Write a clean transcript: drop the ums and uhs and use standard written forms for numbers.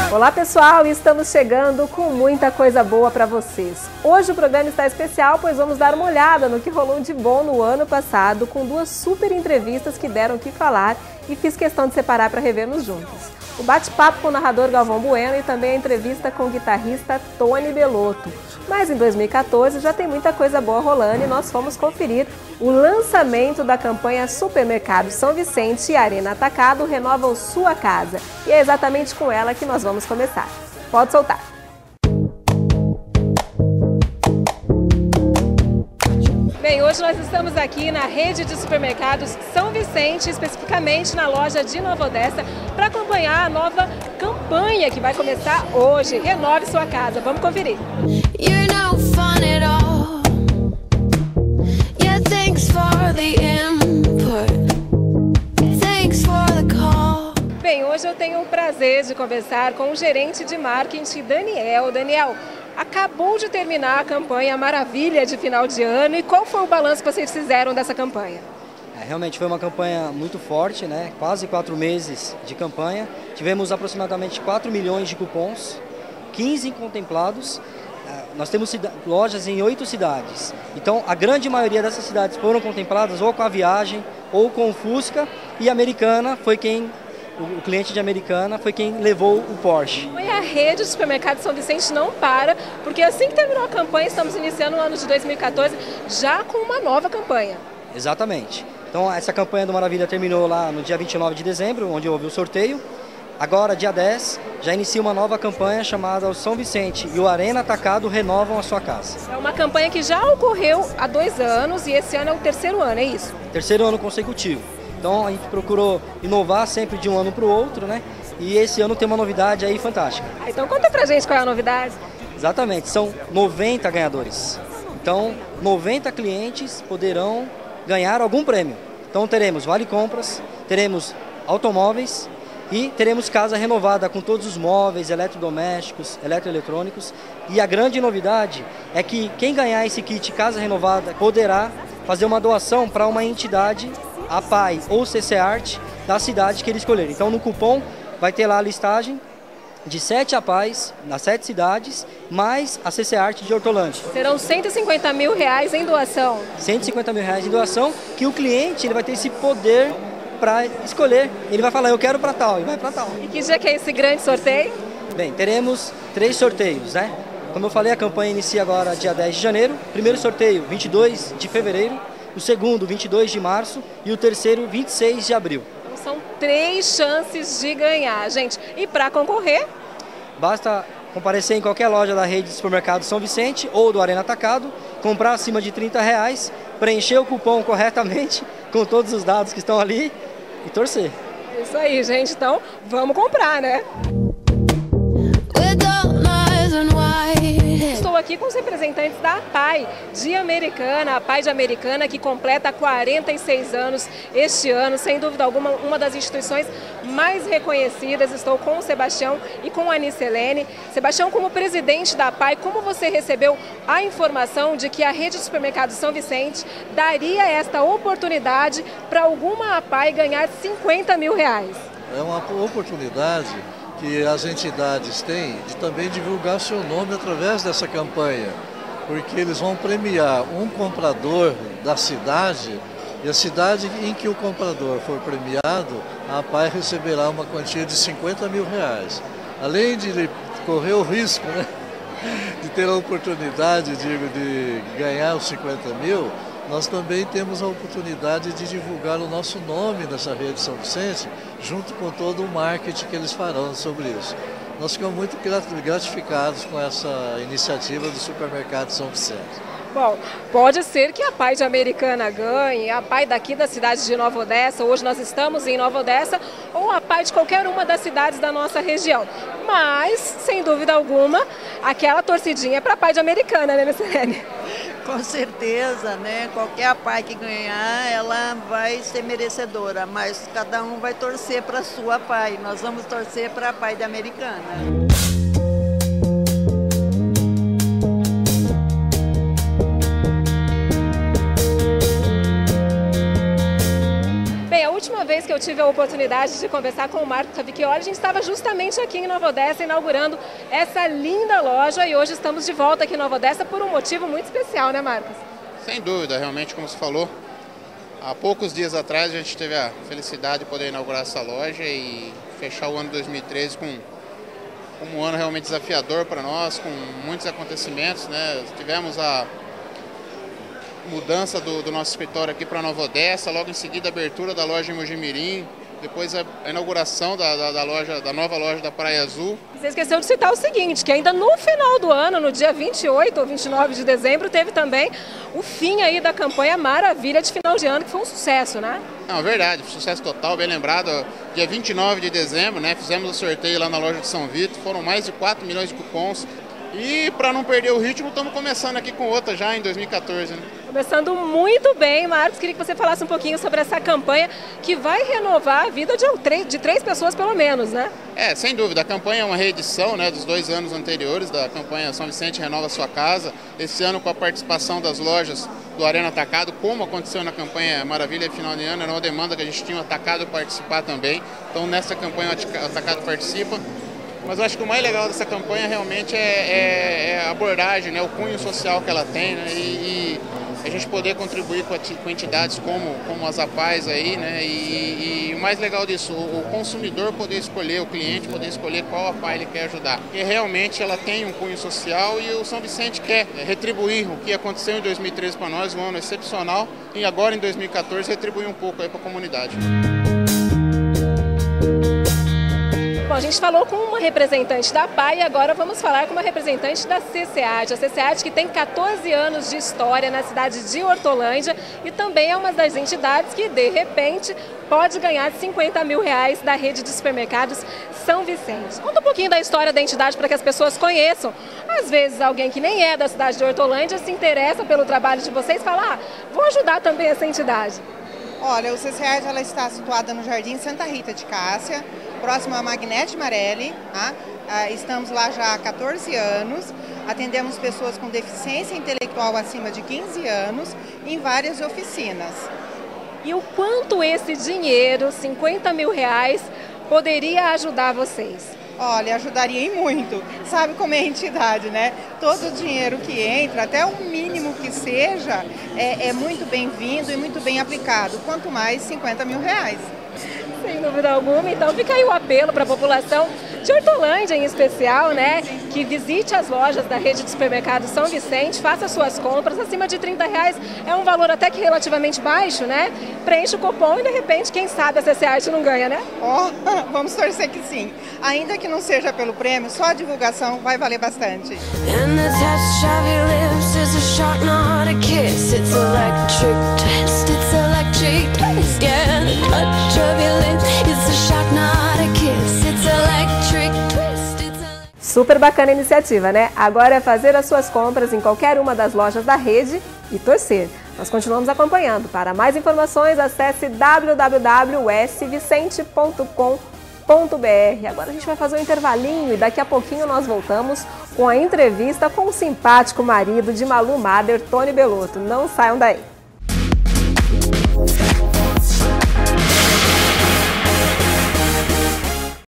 Olá pessoal, estamos chegando com muita coisa boa para vocês. Hoje o programa está especial, pois vamos dar uma olhada no que rolou de bom no ano passado, com duas super entrevistas que deram o que falar e fiz questão de separar para revermos juntos. O bate-papo com o narrador Galvão Bueno e também a entrevista com o guitarrista Tony Bellotto. Mas em 2014 já tem muita coisa boa rolando e nós fomos conferir o lançamento da campanha Supermercado São Vicente e Arena Atacado Renovam Sua Casa. E é exatamente com ela que nós vamos começar. Pode soltar! Bem, hoje nós estamos aqui na rede de supermercados São Vicente, especificamente na loja de Nova Odessa, para acompanhar a nova campanha que vai começar hoje. Renove Sua Casa. Vamos conferir. Bem, hoje eu tenho o prazer de conversar com o gerente de marketing, Daniel. Daniel, acabou de terminar a campanha Maravilha de final de ano e qual foi o balanço que vocês fizeram dessa campanha? Realmente foi uma campanha muito forte, né? Quase 4 meses de campanha. Tivemos aproximadamente 4 milhões de cupons, 15 contemplados. Nós temos lojas em 8 cidades. Então, a grande maioria dessas cidades foram contempladas ou com a Viagem ou com o Fusca. E a Americana foi quem, o cliente de Americana foi quem levou o Porsche. E a rede de supermercado São Vicente não para, porque assim que terminou a campanha, estamos iniciando o ano de 2014 já com uma nova campanha. Exatamente. Então, essa campanha do Maravilha terminou lá no dia 29 de dezembro, onde houve o sorteio. Agora, dia 10, já inicia uma nova campanha chamada o São Vicente e o Arena Atacado Renovam a Sua Casa. É uma campanha que já ocorreu há 2 anos e esse ano é o 3º ano, é isso? 3º ano consecutivo. Então, a gente procurou inovar sempre de um ano para o outro, né? E esse ano tem uma novidade aí fantástica. Então, conta pra gente qual é a novidade. Exatamente, são 90 ganhadores. Então, 90 clientes poderão ganhar algum prêmio. Então, teremos vale compras, teremos automóveis e teremos casa renovada com todos os móveis, eletrodomésticos, eletroeletrônicos. E a grande novidade é que quem ganhar esse kit casa renovada poderá fazer uma doação para uma entidade, a PAI ou CCArt, da cidade que ele escolher. Então, no cupom vai ter lá a listagem de 7 APAIs nas 7 cidades, mais a CCArt de Hortolândia. Serão R$150 mil em doação. R$150 mil em doação, que o cliente ele vai ter esse poder para escolher. Ele vai falar, eu quero para tal, e vai para tal. E que dia que é esse grande sorteio? Bem, teremos 3 sorteios, né? Como eu falei, a campanha inicia agora dia 10 de janeiro. Primeiro sorteio, 22 de fevereiro. O segundo, 22 de março. E o terceiro, 26 de abril. São 3 chances de ganhar, gente. E para concorrer? Basta comparecer em qualquer loja da rede de supermercado São Vicente ou do Arena Atacado, comprar acima de R$30, preencher o cupom corretamente, com todos os dados que estão ali e torcer. Isso aí, gente. Então, vamos comprar, né? Estou aqui com os representantes da APAI de Americana, a APAI de Americana, que completa 46 anos este ano, sem dúvida alguma, uma das instituições mais reconhecidas. Estou com o Sebastião e com a Anicelene. Sebastião, como presidente da APAI, como você recebeu a informação de que a rede de supermercados São Vicente daria esta oportunidade para alguma APAI ganhar R$50 mil? É uma oportunidade que as entidades têm de também divulgar seu nome através dessa campanha, porque eles vão premiar um comprador da cidade e a cidade em que o comprador for premiado, a APAI receberá uma quantia de R$50 mil. Além de ele correr o risco, né, de ter a oportunidade de ganhar os 50 mil, nós também temos a oportunidade de divulgar o nosso nome nessa rede São Vicente, junto com todo o marketing que eles farão sobre isso. Nós ficamos muito gratificados com essa iniciativa do Supermercado São Vicente. Bom, pode ser que a APAI de Americana ganhe, a APAI daqui da cidade de Nova Odessa, hoje nós estamos em Nova Odessa, ou a APAI de qualquer uma das cidades da nossa região. Mas, sem dúvida alguma, aquela torcidinha é para a APAI de Americana, né, Anicelene? Com certeza, né? Qualquer APAI que ganhar, ela vai ser merecedora, mas cada um vai torcer para a sua APAI. Nós vamos torcer para a APAI da Americana. Bem, a última vez que eu tive a oportunidade de conversar com o Marcos Cavicchioli, a gente estava justamente aqui em Nova Odessa inaugurando essa linda loja e hoje estamos de volta aqui em Nova Odessa por um motivo muito especial, né, Marcos? Sem dúvida, realmente, como você falou, há poucos dias atrás a gente teve a felicidade de poder inaugurar essa loja e fechar o ano 2013 com um ano realmente desafiador para nós, com muitos acontecimentos, né? Tivemos a mudança do nosso escritório aqui para Nova Odessa, logo em seguida a abertura da loja em Mojimirim, depois a inauguração da nova loja da Praia Azul. Você esqueceu de citar o seguinte, que ainda no final do ano, no dia 28 ou 29 de dezembro, teve também o fim aí da campanha Maravilha de final de ano, que foi um sucesso, né? Não, verdade, sucesso total, bem lembrado. Dia 29 de dezembro, né, fizemos o sorteio lá na loja de São Vito, foram mais de 4 milhões de cupons. E para não perder o ritmo, estamos começando aqui com outra já em 2014, né? Começando muito bem, Marcos. Queria que você falasse um pouquinho sobre essa campanha que vai renovar a vida de três pessoas pelo menos, né? Sem dúvida. A campanha é uma reedição, né, dos 2 anos anteriores da campanha São Vicente Renova Sua Casa. Esse ano com a participação das lojas do Arena Atacado, como aconteceu na campanha Maravilha de Final de Ano, era uma demanda que a gente tinha o Atacado participar também. Então nessa campanha o Atacado participa. Mas eu acho que o mais legal dessa campanha realmente é a abordagem, né, o cunho social que ela tem, né, e a gente poder contribuir com entidades como as APAES aí, né, e o mais legal disso, o consumidor poder escolher, o cliente poder escolher qual APAE ele quer ajudar. E realmente ela tem um cunho social e o São Vicente quer retribuir o que aconteceu em 2013 para nós, um ano excepcional, e agora em 2014 retribuir um pouco aí para a comunidade. Bom, a gente falou com uma representante da APAE e agora vamos falar com uma representante da CCAD. A CCAD que tem 14 anos de história na cidade de Hortolândia e também é uma das entidades que, de repente, pode ganhar 50 mil reais da rede de supermercados São Vicente. Conta um pouquinho da história da entidade para que as pessoas conheçam. Às vezes alguém que nem é da cidade de Hortolândia se interessa pelo trabalho de vocês e fala, vou ajudar também essa entidade. Olha, o CCAD ela está situada no Jardim Santa Rita de Cássia, próximo à Magnete Marelli, tá? Estamos lá já há 14 anos, atendemos pessoas com deficiência intelectual acima de 15 anos em várias oficinas. E o quanto esse dinheiro, 50 mil reais, poderia ajudar vocês? Olha, ajudaria e muito. Sabe como é a entidade, né? Todo o dinheiro que entra, até o mínimo que seja, é muito bem-vindo e muito bem aplicado. Quanto mais 50 mil reais. Sem dúvida alguma. Então fica aí o apelo para a população de Hortolândia em especial, né? Que visite as lojas da rede de supermercados São Vicente, faça suas compras. Acima de 30 reais é um valor até que relativamente baixo, né? Preenche o cupom e de repente, quem sabe a CCAD não ganha, né? Vamos torcer que sim. Ainda que não seja pelo prêmio, só a divulgação vai valer bastante. Super bacana a iniciativa, né? Agora é fazer as suas compras em qualquer uma das lojas da rede e torcer. Nós continuamos acompanhando. Para mais informações, acesse www.svicente.com.br. Agora a gente vai fazer um intervalinho e daqui a pouquinho nós voltamos com a entrevista com o simpático marido de Malu Mader, Tony Belotto. Não saiam daí.